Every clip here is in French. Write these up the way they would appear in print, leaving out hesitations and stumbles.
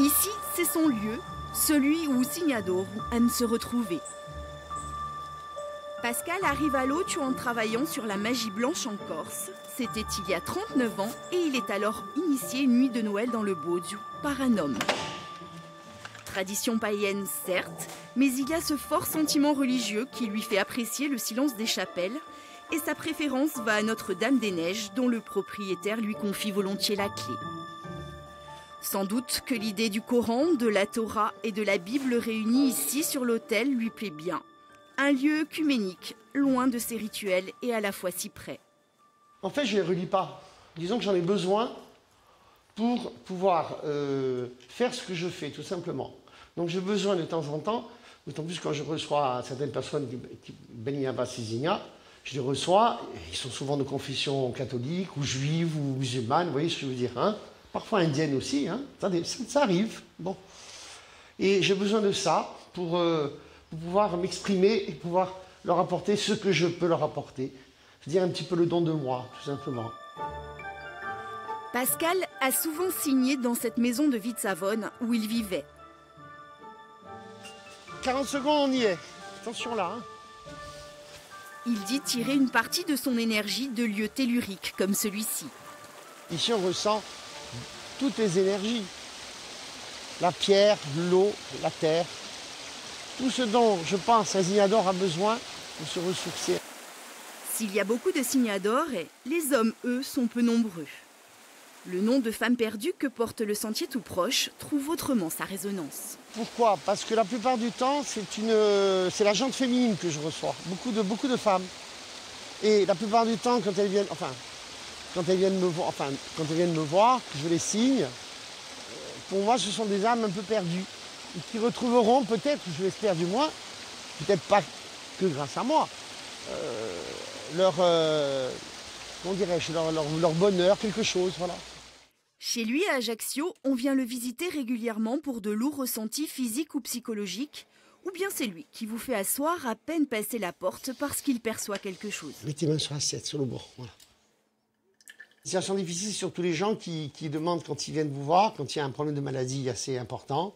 Ici, c'est son lieu, celui où Signadoru aime se retrouver. Pascal arrive à l'Occhio en travaillant sur la magie blanche en Corse. C'était il y a 39 ans et il est alors initié une nuit de Noël dans le Bozio par un homme. Tradition païenne, certes, mais il y a ce fort sentiment religieux qui lui fait apprécier le silence des chapelles. Et sa préférence va à Notre-Dame-des-Neiges, dont le propriétaire lui confie volontiers la clé. Sans doute que l'idée du Coran, de la Torah et de la Bible réunies ici sur l'autel lui plaît bien. Un lieu œcuménique, loin de ses rituels et à la fois si près. En fait, je ne les relis pas. Disons que j'en ai besoin pour pouvoir faire ce que je fais, tout simplement. Donc j'ai besoin de temps en temps, d'autant plus quand je reçois certaines personnes qui baignent à Bassisigna, je les reçois, ils sont souvent de confession catholique ou juive ou musulmane, vous voyez ce que je veux dire, hein? Parfois indienne aussi, hein? Ça arrive. Bon. Et j'ai besoin de ça pour pouvoir m'exprimer et pouvoir leur apporter ce que je peux leur apporter. C'est-à-dire un petit peu le don de moi, tout simplement. Pascal a souvent signé dans cette maison de Vitsavone où il vivait. 40 secondes, on y est. Attention là. Hein. Il dit tirer une partie de son énergie de lieux telluriques comme celui-ci. Ici, on ressent toutes les énergies. La pierre, l'eau, la terre. Tout ce dont, je pense, un Signador a besoin pour se ressourcer. S'il y a beaucoup de Signadors, les hommes, eux, sont peu nombreux. Le nom de femme perdue que porte le sentier tout proche trouve autrement sa résonance. Pourquoi? Parce que la plupart du temps, c'est la jante féminine que je reçois. Beaucoup de femmes. Et la plupart du temps, quand elles viennent me voir, que je les signe, pour moi, ce sont des âmes un peu perdues. Et qui retrouveront peut-être, je l'espère du moins, peut-être pas que grâce à moi, leur bonheur, quelque chose, voilà. Chez lui, à Ajaccio, on vient le visiter régulièrement pour de lourds ressentis physiques ou psychologiques, ou bien c'est lui qui vous fait asseoir à peine passer la porte parce qu'il perçoit quelque chose. Mettez main sur l'assiette, sur le bord, voilà. Situation difficile, c'est surtout les gens qui demandent quand ils viennent vous voir, quand il y a un problème de maladie assez important,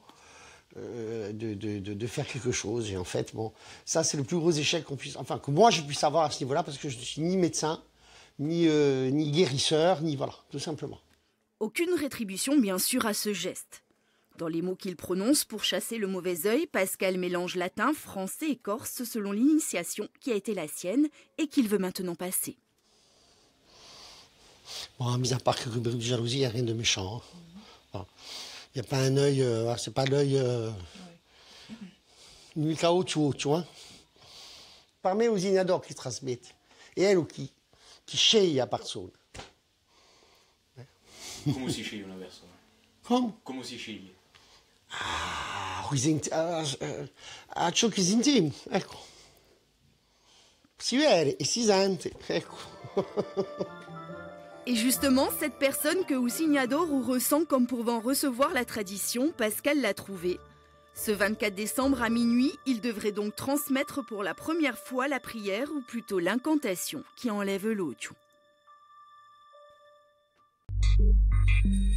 de faire quelque chose. Et en fait, bon, ça c'est le plus gros échec que moi je puisse avoir à ce niveau-là, parce que je ne suis ni médecin, ni guérisseur, ni voilà, tout simplement. Aucune rétribution, bien sûr, à ce geste. Dans les mots qu'il prononce pour chasser le mauvais œil, Pascal mélange latin, français et corse selon l'initiation qui a été la sienne et qu'il veut maintenant passer. Bon, mis à part que rubrique de jalousie, il n'y a rien de méchant. Hein. Voilà. Il n'y a pas un œil, c'est pas l'œil Mica Occhio, tu vois. Per me è un Signador che trasmette. E è lui che sceglie la persona. Come si sceglie una persona? Come? Come si sceglie? A ciò che si intende, ecco. Si vede e si sente, ecco. Et justement, cette personne que Signador ressent comme pouvant recevoir la tradition, Pascal l'a trouvée. Ce 24 décembre à minuit, il devrait donc transmettre pour la première fois la prière, ou plutôt l'incantation, qui enlève l'Occhio.